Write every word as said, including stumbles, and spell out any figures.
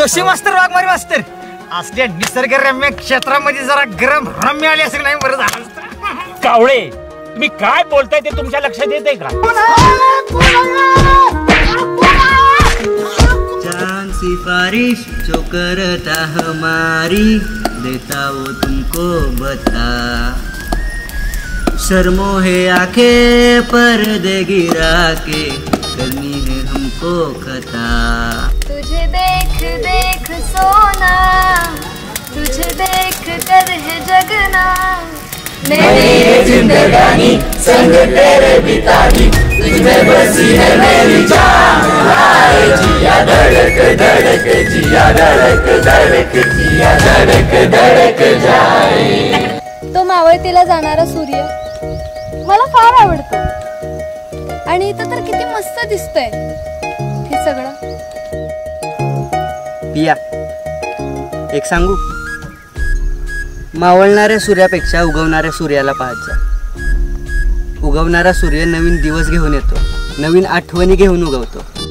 जोशी मास्तर वाघमारी मास्तर असल्या निसर्गरम्य क्षेत्रामध्ये जरा गरम रम्य आली असेल नाही बरं झालं. कावळे तुम्ही काय बोलताय ते तुमच्या लक्षात येते का? चांद सिफारिश जो करता हमारी देता वो तुमको बता शर्मो है आंखें पर्दे गिरा के करनी है हमको खता. तुझे देख देख सोना तुझे देख कर है जगना मैंने ये जिंदगानी संग तेरे बिताई तुझमें बसी है मेरी जान हाय जिया धड़क धड़क जिया धड़क धड़क जिया धड़क धड़क जाए. तो मावळतीला जाणारा सूर्य मला फार आवडतो आणि इथं तर किती मस्त दिसतंय हे सगळं. पिया एक सांगू मावळणाऱ्या सूर्यापेक्षा उगवणाऱ्या सूर्याला पाहत जा. उगवणारा सूर्य नवीन दिवस घेऊन येतो नवीन आठवणी घेऊन उगवतो